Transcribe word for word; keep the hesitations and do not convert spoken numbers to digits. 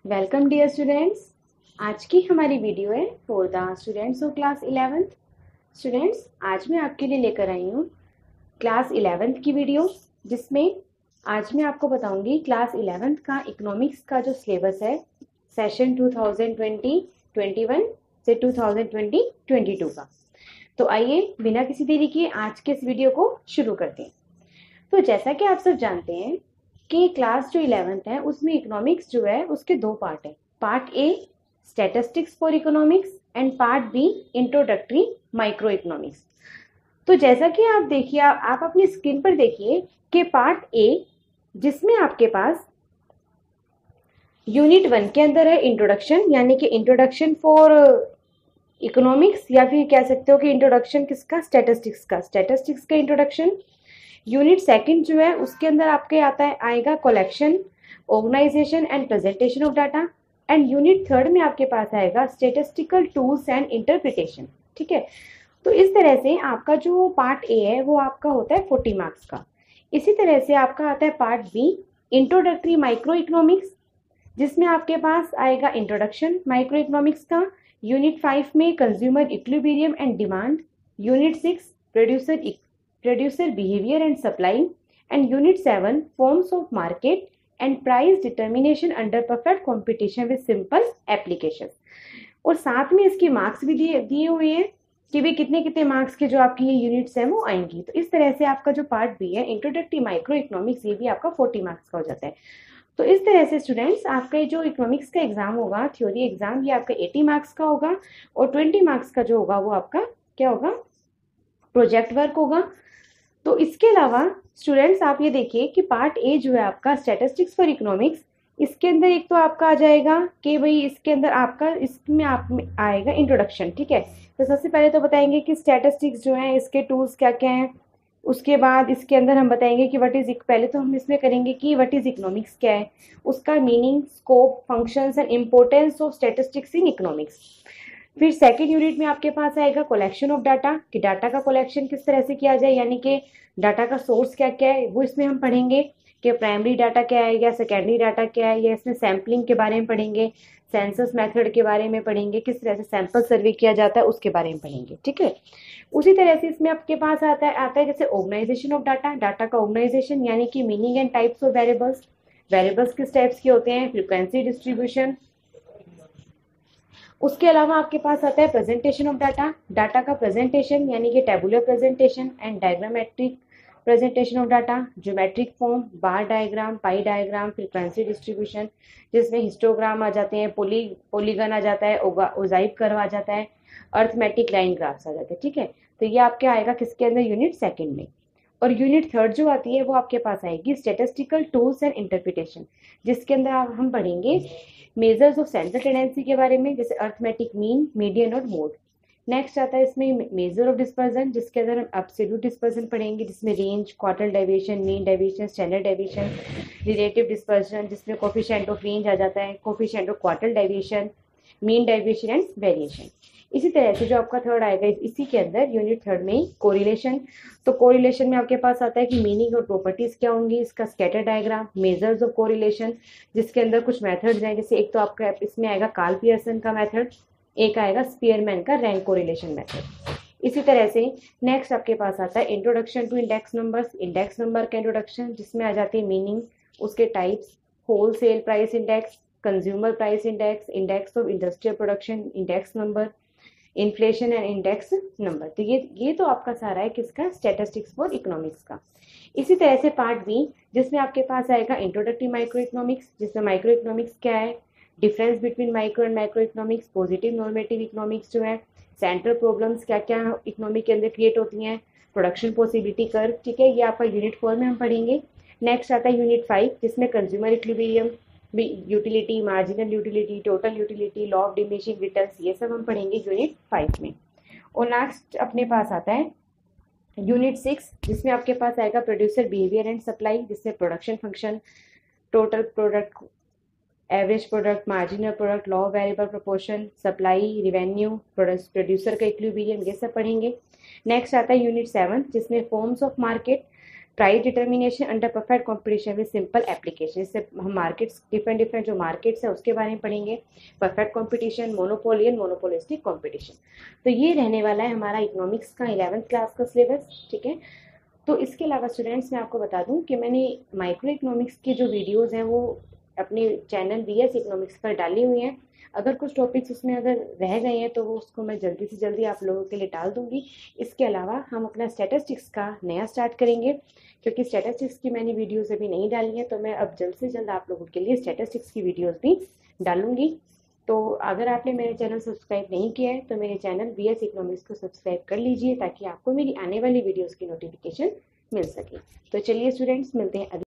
Welcome dear students. आज की हमारी वीडियो है for the students of class eleventh. Students, आज मैं आपके लिए लेकर आई हूँ क्लास इलेवेंथ की वीडियो, जिसमें आज मैं आपको बताऊंगी क्लास इलेवेंथ का इकोनॉमिक्स का जो सिलेबस है session two thousand twenty twenty one से two thousand twenty twenty two का। तो आइए बिना किसी देरी के आज के इस वीडियो को शुरू करते हैं। तो जैसा कि आप सब जानते हैं कि क्लास जो इलेवेंथ है उसमें इकोनॉमिक्स जो है उसके दो पार्ट है। Part A statistics for economics and part B introductory micro economics. तो जैसा कि आप देखिए, आप अपनी स्क्रीन पर देखिए कि पार्ट ए जिसमें आपके पास यूनिट वन के अंदर है इंट्रोडक्शन, यानी कि इंट्रोडक्शन फॉर इकोनॉमिक्स, या फिर कह सकते हो कि इंट्रोडक्शन किसका, स्टैटिस्टिक्स का स्टैटिस्टिक्स का इंट्रोडक्शन। यूनिट सेकंड जो है उसके अंदर आपके आता है आएगा collection, organisation and presentation of data. And unit third में आपके पास आएगा स्टेटिस्टिकल टूल्स एंड इंटरप्रिटेशन। ठीक है, तो इस तरह से आपका जो पार्ट ए है वो आपका होता है फोर्टी मार्क्स का। इसी तरह से आपका आता है part B introductory micro economics, जिसमें आपके पास आएगा इंट्रोडक्शन माइक्रो इकोनॉमिक्स का। यूनिट फाइव में consumer equilibrium and demand. Unit six producer producer behavior and supply, and unit seven forms of market and price determination under perfect competition with simple applications। और साथ में इसकी marks भी दिए दिए हुए हैं कि भी कितने कितने मार्क्स के जो आपकी ये यूनिट्स हैं वो आएंगी। तो इस तरह से आपका जो पार्ट बी है इंट्रोडक्टरी माइक्रो इकोनॉमिक्स, ये भी आपका फोर्टी मार्क्स का हो जाता है। तो इस तरह से स्टूडेंट्स आपका जो इकोनॉमिक्स का एग्जाम होगा, थ्योरी एग्जाम, ये आपका एटी मार्क्स का होगा, और ट्वेंटी मार्क्स का जो होगा वो आपका क्या होगा, प्रोजेक्ट वर्क होगा। तो इसके अलावा स्टूडेंट्स आप ये देखिए कि पार्ट ए जो है आपका स्टैटिस्टिक्स फॉर इकोनॉमिक्स, इसके अंदर एक तो आपका आ जाएगा कि भाई इसके अंदर आपका इसमें आप में आएगा इंट्रोडक्शन। ठीक है, तो सबसे पहले तो बताएंगे कि स्टैटिस्टिक्स जो है इसके टूल्स क्या क्या हैं। उसके बाद इसके अंदर हम बताएंगे कि व्हाट इज, पहले तो हम इसमें करेंगे कि व्हाट इज इकोनॉमिक्स क्या है, उसका meaning, scope, functions and importance of statistics in economics. फिर सेकेंड यूनिट में आपके पास आएगा कलेक्शन ऑफ डाटा, कि डाटा का कलेक्शन किस तरह से किया जाए, यानी कि डाटा का सोर्स क्या क्या है वो इसमें हम पढ़ेंगे कि प्राइमरी डाटा क्या है या सेकेंडरी डाटा क्या है, या इसमें सैम्पलिंग के बारे में पढ़ेंगे, सेंसस मेथड के बारे में पढ़ेंगे, किस तरह से सैंपल सर्वे किया जाता है उसके बारे में पढ़ेंगे। ठीक है, उसी तरह से इसमें आपके पास आता है आता है जैसे ऑर्गेनाइजेशन ऑफ डाटा, डाटा का ऑर्गेनाइजेशन, यानी कि meaning and types of variables, variables किस टाइप्स के होते हैं, फ्रीक्वेंसी डिस्ट्रीब्यूशन। उसके अलावा आपके पास आता है प्रेजेंटेशन ऑफ डाटा, डाटा का प्रेजेंटेशन यानी कि tabular presentation and diagrammatic presentation of data, geometric form, bar diagram, pie diagram, frequency distribution, जिसमें हिस्टोग्राम आ जाते हैं, पोली पोलीगन आ जाता है, ओजाइव कर्व आ जाता है, अर्थमेटिक लाइन ग्राफ्स आ जाते हैं। ठीक है, तो ये आपके आएगा किसके अंदर, यूनिट सेकंड में। और यूनिट थर्ड जो आती है वो आपके पास आएगी स्टेटिस्टिकल टूल्स एंड इंटरप्रिटेशन, जिसके अंदर आप हम पढ़ेंगे मेजर्स ऑफ सेंट्रल टेंडेंसी के बारे में, जैसे अर्थमेटिक मीन, मीडियन और मोड। नेक्स्ट आता है इसमें मेजर ऑफ डिस्पर्जन, जिसके अंदर हम एब्सोल्यूट डिस्पर्जन पढ़ेंगे, जिसमें range, quartile deviation, mean deviation, standard deviation. Relative dispersion, जिसमें कोफिशिएंट ऑफ रेंज आ जाता है, coefficient of quartile deviation, mean deviation and variation. इसी तरह से जो आपका थर्ड आएगा इसी के अंदर यूनिट थर्ड में कोरिलेशन। तो कोरिलेशन में आपके पास आता है कि मीनिंग और प्रॉपर्टीज क्या होंगी, इसका scatter diagram, measures of correlation, जिसके अंदर कुछ मेथड्स हैं, जैसे एक तो आपका इसमें आएगा कार्ल पियर्सन का मेथड, एक आएगा स्पीयरमैन का रैंक कोरिलेशन मेथड। इसी तरह से नेक्स्ट आपके पास आता है introduction to index numbers, index number का इंट्रोडक्शन, जिसमें आ जाती है मीनिंग, उसके types, wholesale price index, consumer price index, index of industrial production, index number, inflation and index number. तो ये ये तो आपका सारा है किसका, स्टैटिस्टिक्स फॉर इकोनॉमिक्स का। इसी तरह से पार्ट बी जिसमें आपके पास आएगा इंट्रोडक्टरी माइक्रो इकोनॉमिक्स, जिसमें माइक्रो इकोनॉमिक्स क्या है, difference between micro and micro economics, positive normative economics जो है, सेंट्रल प्रॉब्लम्स क्या क्या इकोनॉमिक के अंदर क्रिएट होती हैं, प्रोडक्शन पॉसिबिलिटी कर्व। ठीक है, ये आपका यूनिट फोर में हम पढ़ेंगे। नेक्स्ट आता है यूनिट फाइव, जिसमें consumer equilibrium, utility, marginal utility, total utility, law of diminishing returns, ये सब हम पढ़ेंगे यूनिट फाइव में। और नेक्स्ट अपने पास आता है यूनिट सिक्स, जिसमें आपके पास आएगा प्रोड्यूसर बिहेवियर एंड सप्लाई, जिसमें production function, total product, average product, marginal product, law variable proportion, supply, revenue, producer का इक्विलिब्रियम, ये सब पढ़ेंगे। नेक्स्ट आता है यूनिट सेवन, जिसमें forms of market, price determination under perfect competition with simple application, इससे हम मार्केट्स डिफरेंट डिफरेंट जो मार्केट्स है उसके बारे में पढ़ेंगे, perfect competition, monopoly and monopolistic competition. तो ये रहने वाला है हमारा इकोनॉमिक्स का इलेवेंथ क्लास का सिलेबस, ठीक है। तो इसके अलावा स्टूडेंट्स मैं आपको बता दूं कि मैंने माइक्रो इकोनॉमिक्स की जो वीडियोस हैं वो अपने चैनल वी एस इकोनॉमिक्स पर डाली हुई हैं। अगर कुछ टॉपिक्स उसमें अगर रह गए हैं तो वो उसको मैं जल्दी से जल्दी आप लोगों के लिए डाल दूंगी। इसके अलावा हम अपना स्टैटिस्टिक्स का नया स्टार्ट करेंगे, क्योंकि स्टैटिस्टिक्स की मैंने वीडियोस अभी नहीं डाली हैं, तो मैं अब जल्द से जल्द आप लोगों के लिए स्टैटिस्टिक्स की वीडियोस भी डालूंगी। तो अगर आपने मेरे चैनल सब्सक्राइब नहीं किया है तो मेरे चैनल वी एस इकोनॉमिक्स को सब्सक्राइब कर लीजिए, ताकि आपको मेरी आने वाली वीडियोस की नोटिफिकेशन मिल सके। तो चलिए स्टूडेंट्स, मिलते हैं अगले